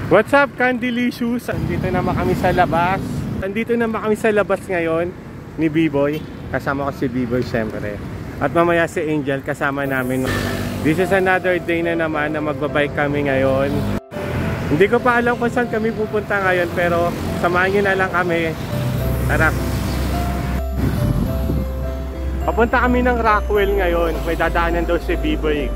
What's up, Candelicious? Andito naman kami sa labas. Andito naman kami sa labas ngayon ni B-Boy. Kasama ko si B-Boy syempre. At mamaya si Angel kasama namin. This is another day na naman na magbabike kami ngayon. Hindi ko pa alam kung saan kami pupunta ngayon, pero samahan nyo na lang kami. Tara. Papunta kami ng Rockwell ngayon. May dadaanan daw si B-Boy.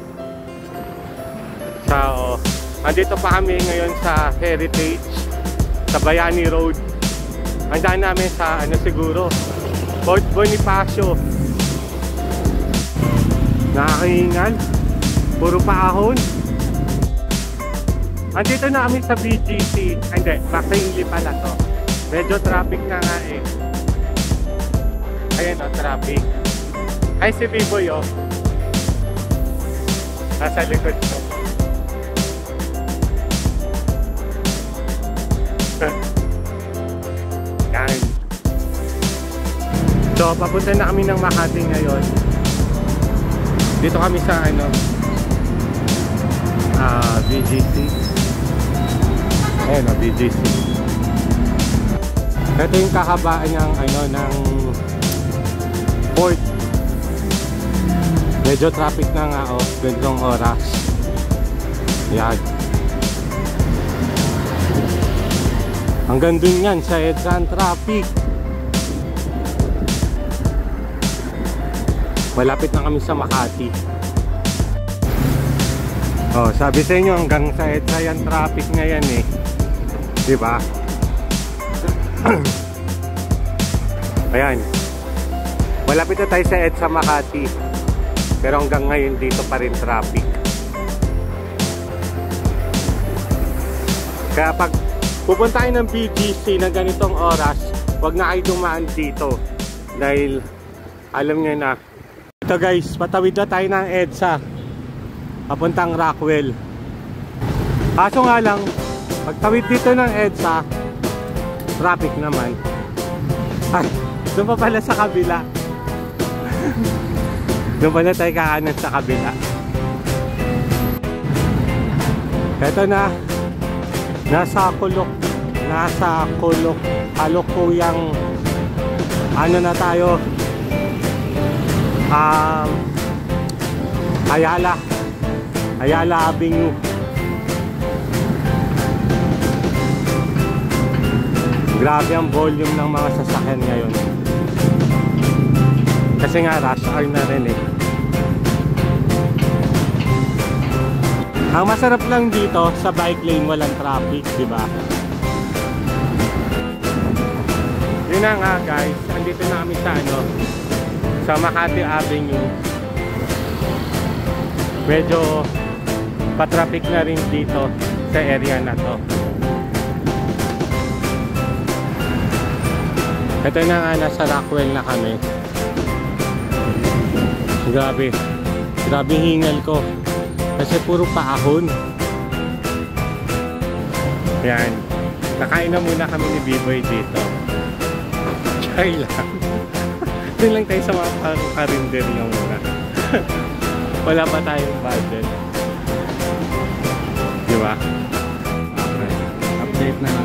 So, andito pa kami ngayon sa Heritage, sa Bayani Road. Andaan namin sa ano siguro, Fort Bonifacio. Nakakahingal, puro paahon. Andito na kami sa BGC. Hindi, Bakaili pala to. Medyo traffic na nga eh. Ayan o, traffic. Ay, si B-Boy o. Nasa likod ko. Yan. So, papunta na kami ng Makati ngayon. Dito kami sa ano, BGC. Ayan o, BGC. Ito yung kakabaan ng ano, ng port. Medyo traffic na nga o, gantong oras. Yan. Hanggang dun yan sa EDSA traffic. Malapit na kami sa Makati. Oh, sabi sa inyo hanggang sa EDSA yan traffic na yan eh. Diba? Ayan. Malapit na tayo sa EDSA Makati. Pero hanggang ngayon dito pa rin traffic. Kaya pag pupunta kayo ng BGC ng ganitong oras, huwag na kayo dumaan dito. Dahil alam nyo na. Ito guys, patawid na tayo ng EDSA papuntang Rockwell. Kaso nga lang, pagtawid dito ng EDSA, traffic naman. Ay, doon pa pala sa kabila. Doon pala tayo kakanan sa kabila. Ito na, nasa kalukuyang ano na tayo, Ayala Avenue. Grabe ang volume ng mga sasakyan ngayon kasi nga rush hour na rin eh. Ang masarap lang dito sa bike lane, walang traffic, di ba? Yun na nga guys, andito na kami sa ano, sa Makati Avenue. Medyo pa-traffic na rin dito sa area na to. Ito na nga, nasa Rockwell na kami. Grabe hingal ko kasi puro paahon. Yan, nakain na muna kami ni B-Boy dito. Try lang. Doon lang tayo sa mga karinder nga muna. Wala pa tayong budget, diba? Okay, update na lang.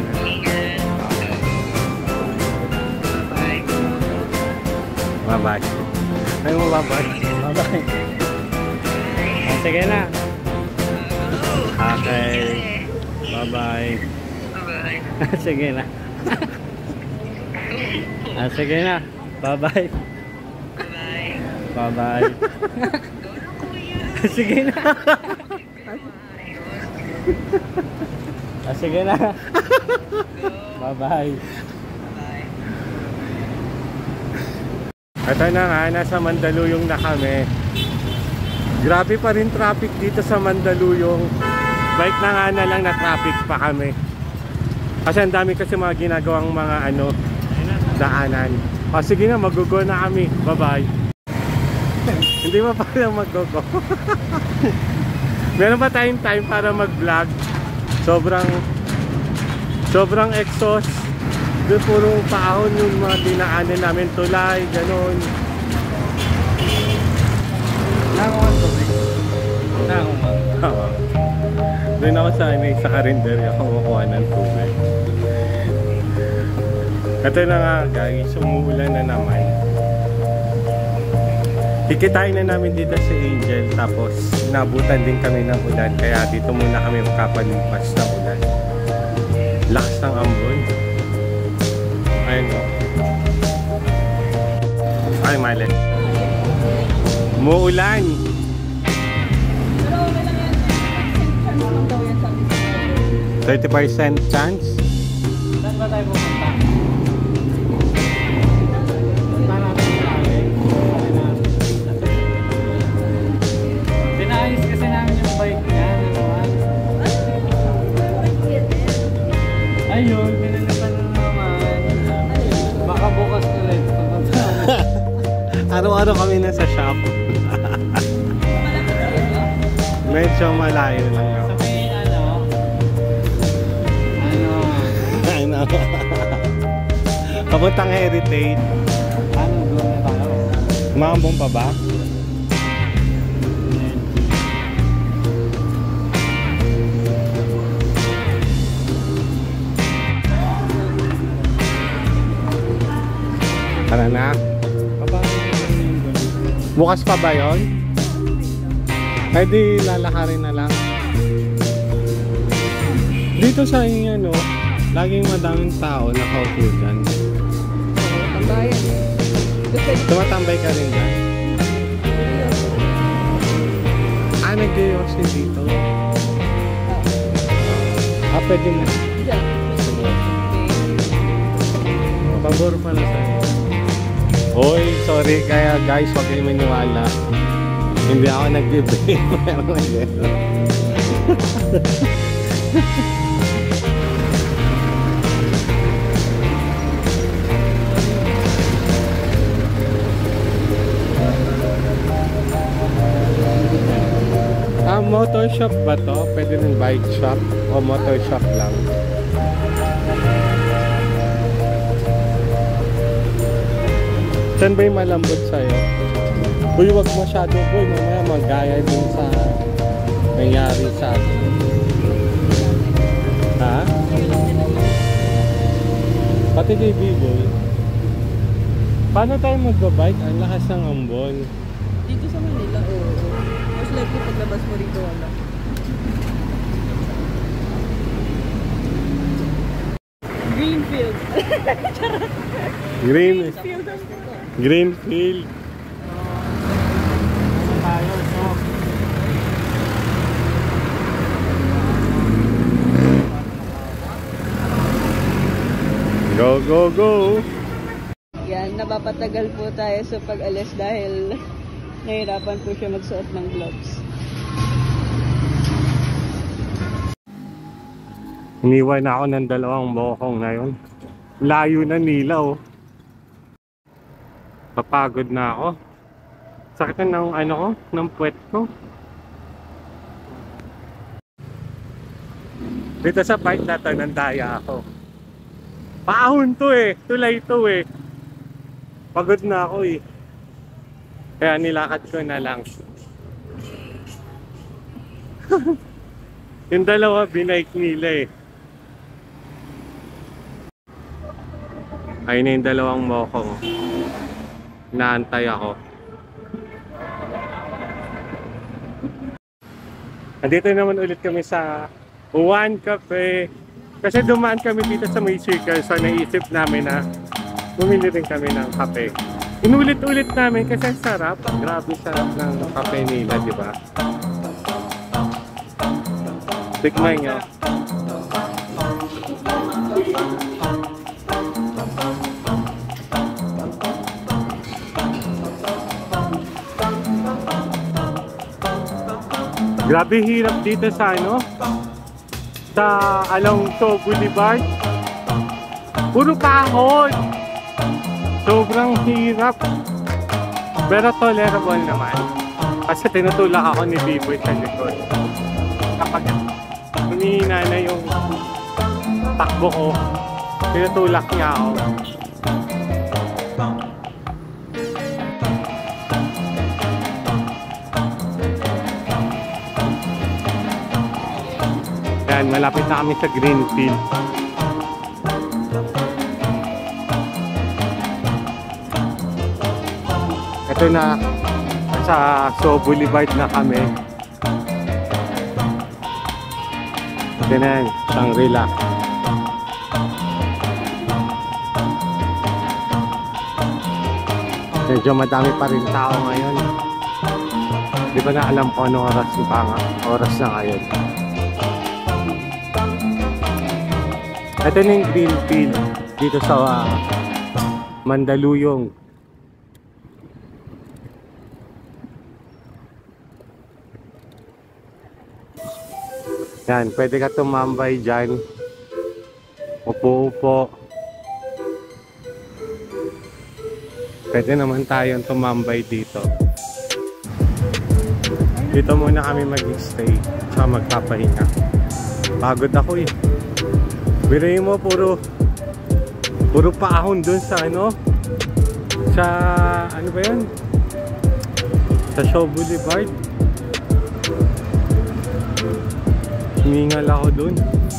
Bye-bye. Ay mo bye-bye. Bye-bye. Sige na. Okay. Bye-bye. Sige na. Sige na. Bye-bye. Bye-bye. Sige na. Sige na. Bye-bye. Ito na nga, nasa Mandaluyong na kami. Grabe pa rin traffic dito sa Mandaluyong. Bike na nga na lang na traffic pa kami. Kasi ang dami kasi mga ginagawang mga ano, daanan. O sige na, mag-go na kami. Bye-bye. Hindi mo pa lang mag-go. Meron pa tayong time para mag-vlog. Sobrang exhaust. Doon puro paahon yung mga dinaanan namin, tulay, gano'n. Doon ako sa karinderya kumukuha ng tubig. Ito na nga guys, umuulan na naman. Kikitain na namin dito si Angel, tapos nabutan din kami ng ulan, kaya dito muna kami magkapalipas ng ulan. Lakas ng ambon. Ayun o. Ay, mali. Umuulan. Pero okay lang yan. 30% chance? Saan ba tayo pupunta? Punta natin sa amin. Pinaayos kasi namin yung bike niya. Ayun, pinalitan na naman. Baka bukas ulit. Araw-araw kami nasa shop. Medyo malayo lang ako. Sabi, ano? Papuntang Heritage. Ano, doon na tayo? Mambong pa ba? Tara na. Bukas pa ba yun? Ay di lalakarin na lang. Dito sa inyo no, laging madaming tao nakaupo dyan. Tambayan. Tumatambay ka rin dyan? Nag-yosi dito. Pwede na. Pabor pala sa'yo. Hoy, sorry kaya guys, wag kayo maniwala. Hindi ako nag-debate. Pero motor shop ba to? Pwede rin bike shop o motor shop lang? Saan ba yung malambot sa'yo? Uy, wag masyado boy, mamaya magaya din sa nangyari sa atin. Ha? Pati kay B-boy. Paano tayo magbabike? Ang lakas ng ambon. Dito sa Manila, oo. Most likely paglabas mo rito, wala. Greenfield. Greenfield. Greenfield. Tayo, so. Go, go, go! Yan, napapatagal po tayo sa pag-alis dahil nahirapan po siya magsuot ng gloves. Iniwan na ako ng dalawang bokong na yun. Layo na nila oh. Papagod na ako. Sakit na ng ano ko, ng puwet ko. Dito sa part na to, nandaya ako. Paahon to eh, tulay to eh. Pagod na ako eh. Kaya nilakad ko na lang. Yung dalawa, binike nila eh. Ayun na yung dalawang mokong. Naantay ako. Andito naman ulit kami sa One Cafe. Kasi dumaan kami dito sa may circle, so naisip namin na bumili rin kami ng kape. Inulit-ulit namin kasi sarap. Grabe sarap ng kape nila, di ba? Tikman nyo. Grabe hirap dito sa ano? Sa Alonso Boulevard. Puro kahoy. Sobrang hirap. Pero tolerable naman. Kasi tinutulak ako ni B-boy sa likod. Kapag humihina na yung takbo ko, tinutulak niya ako. Yan, malapit na kami sa Greenfield. Ito na, sa So Boulevard na kami. Ito na yan, Shangri-La. Medyo madami pa rin tao ngayon. Di ba na alam ko anong oras yung oras na ngayon. Ito na yung Greenfield dito sa Mandaluyong. Yan, pwede ka tumambay dyan. Upo-upo. Pwede naman tayong tumambay dito. Dito muna kami mag-stay. Tsaka magpapahinga. Pagod ako eh. Biruin mo, puro paahon dun sa ano? Sa ano ba yan? Sa Shaw Boulevard. Humingal ako dun.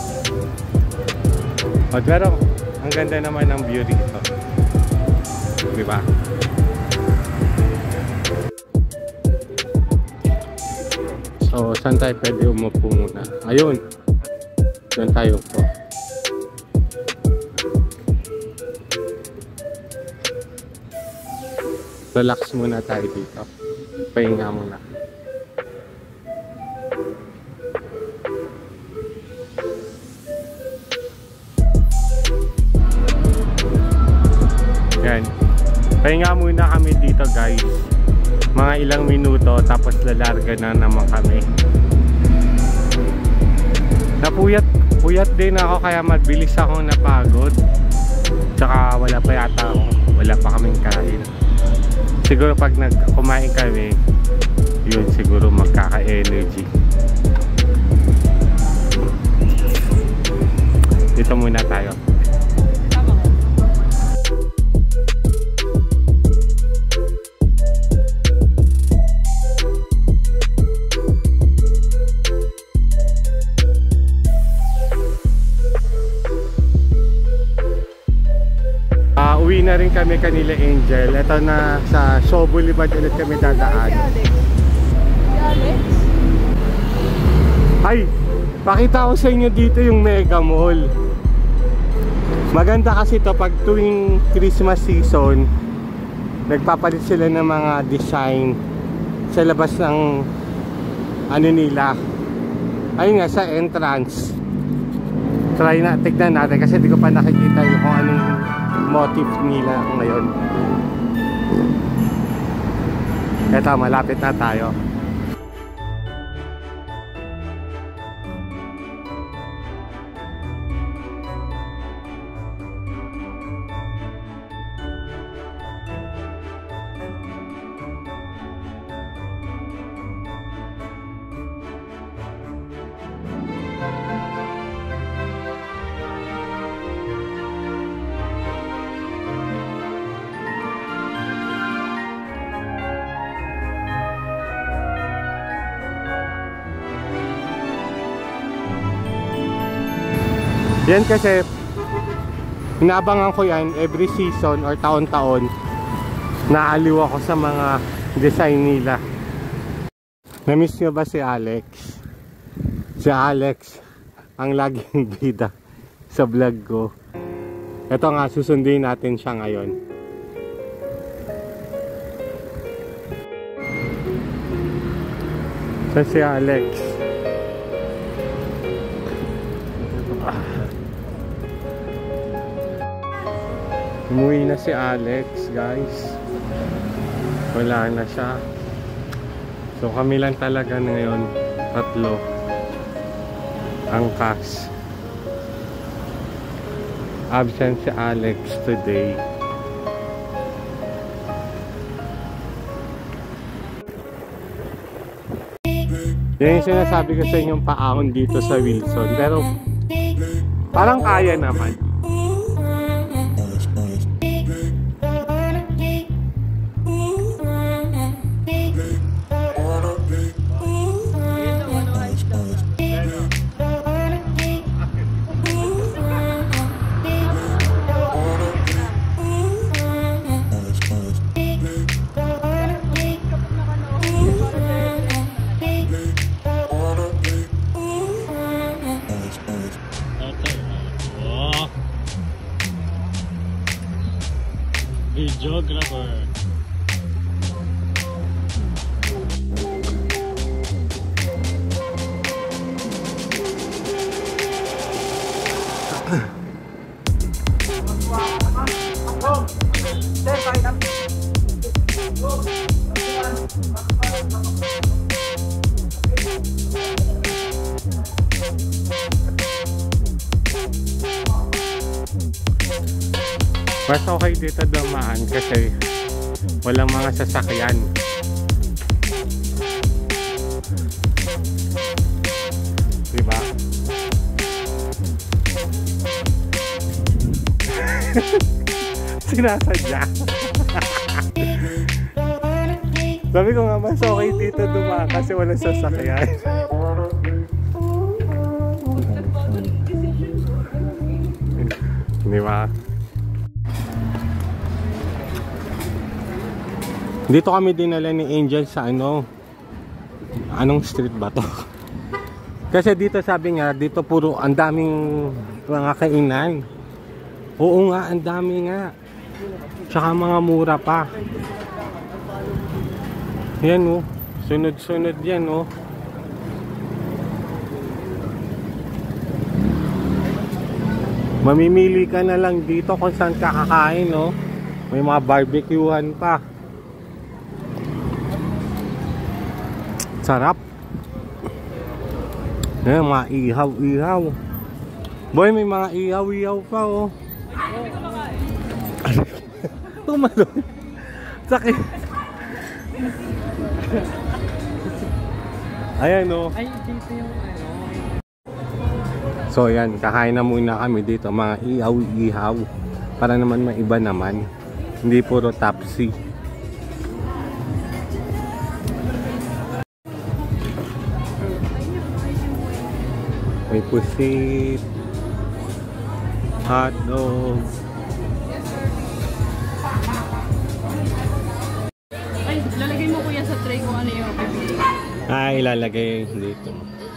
Pero ang ganda naman ng view dito. Diba? So, saan tayo pwede umupo muna? Ayun. Doon tayo po. Relax muna tayo dito. Pahinga muna. Yan. Pahinga muna kami dito, guys. Mga ilang minuto tapos lalarga na naman kami. Puyat din ako kaya mabilis akong napagod. Tsaka wala pa kaming kain. Siguro pag kumain kami, yun siguro magkaka-energy. Dito muna tayo. Uwi na rin kami kanila, Angel. Ito na sa Shaw Boulevard ulit kami dadaan. Ay, pakita ko sa inyo dito yung Mega Mall. Maganda kasi to pag tuwing Christmas season, nagpapalit sila ng mga design sa labas ng ano nila. Ayun nga, sa entrance. Try na, tignan natin kasi di ko pa nakikita yung kung anong motif nila ngayon. Eto, malapit na tayo. Yan kasi inaabangan ko yan every season or taon-taon. Naaliw ako sa mga design nila. Na-miss nyo ba si Alex? Si Alex ang laging bida sa vlog ko. Ito nga, susundin natin siya ngayon. So si Alex. Umuwi na si Alex, guys. Wala na siya. So kami lang talaga ngayon, tatlo ang cast. Absent si Alex today. Yan yung sinasabi ko sa inyong paahon dito sa Wilson. Pero parang kaya naman. Geographer. Mas okay dito dumaan kasi walang mga sasakyan. Diba? Sinasadya. Sabi ko nga mas okay dito dumaan kasi walang sasakyan. Diba? Dito kami dinala ni Angel sa anong street ba to? Kasi dito sabi nga, dito puro ang daming mga kainan. Oo nga, ang dami nga. Tsaka mga mura pa. Yan oh, sunod-sunod yan oh. Mamimili ka na lang dito kung saan kakakain oh. May mga barbecuehan pa. Sarap. Ayan, mga ihaw-ihaw. Boy, may mga ihaw-ihaw pa oh. Tumalon. Sakit. Ayan oh. Ay, dito yung So yan, kakain na muna kami dito. Mga ihaw-ihaw. Para naman maiba naman. Hindi puro tapsi. May pusit, hotdog. Ay, lalagay mo kuya sa tray kung ano yung pipili. Ilalagay dito.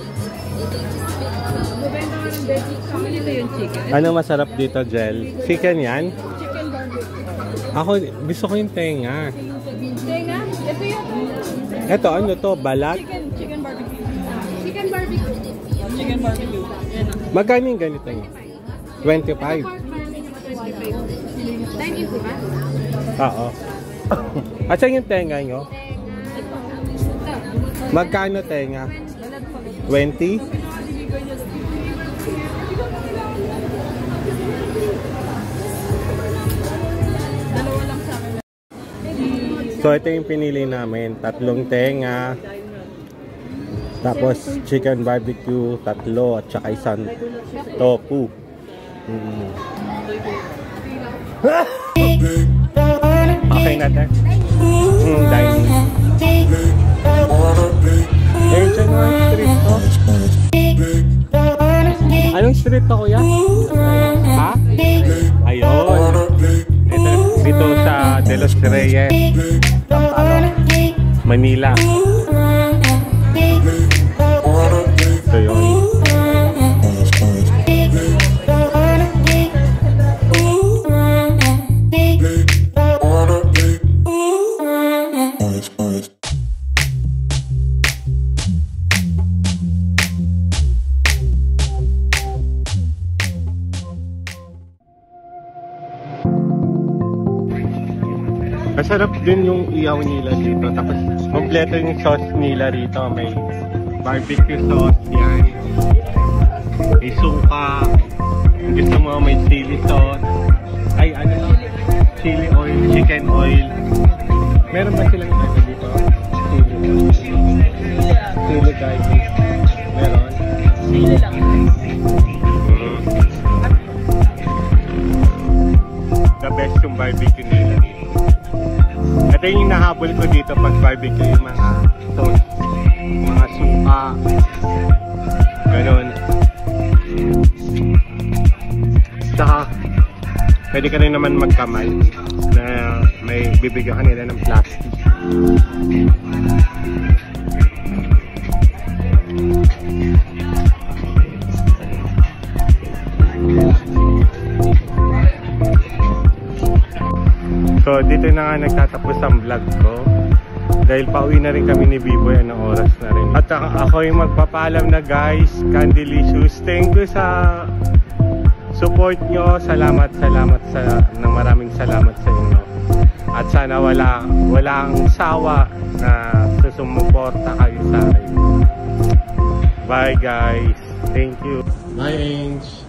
Bubenta ka ng veggie. Kami dito yung chicken. Ano masarap dito, Jel? Chicken yan? Chicken barbecue. Ako, gusto ko yung tenga. Tenga? Ito yung... Ito, ano to? Balat? Chicken barbecue. Chicken barbecue. Chicken barbecue. Yan o. Magkano yung ganito niya? 25. 19 po ba? Oo. At saan yung tenga nyo? Magkano tenga? 20? Dalawa lang sa akin. So ito yung pinili namin. 3 tenga. Tapos chicken barbecue, 3 at saka isang tofu. Okay na tayo. Dining. Dyan mo ang street to. Anong street to kuya? Ha? Ayun. Dito sa De Los Reyes, Manila. So yun. Masarap din yung iyaw nila dito. Tapos kompleto yung sauce nila rito. May barbecue sauce yan. May suka. Kung gusto mo may chili sauce. Ay ano lang. Chili oil, chicken oil. Meron ba silang ano dito? Chili garlic. Meron? Chili lang. The best yung barbecue nila dito. Ito yung nahabol ko dito pag barbecue, yung mga sauce, mga suka, ganun. Saka pwede ka rin naman magkamay na may bibigyan ka nila ng plastic. So So dito na nga nagtatapos ang vlog ko. Dahil pauwi na rin kami ni B-Boy, anong oras na rin. At ako yung magpapaalam na guys. Candelicious, thank you sa support nyo. Salamat maraming salamat sa inyo. At sana walang sawa na susumuporta kayo sa akin. Bye guys. Thank you. Bye Ange.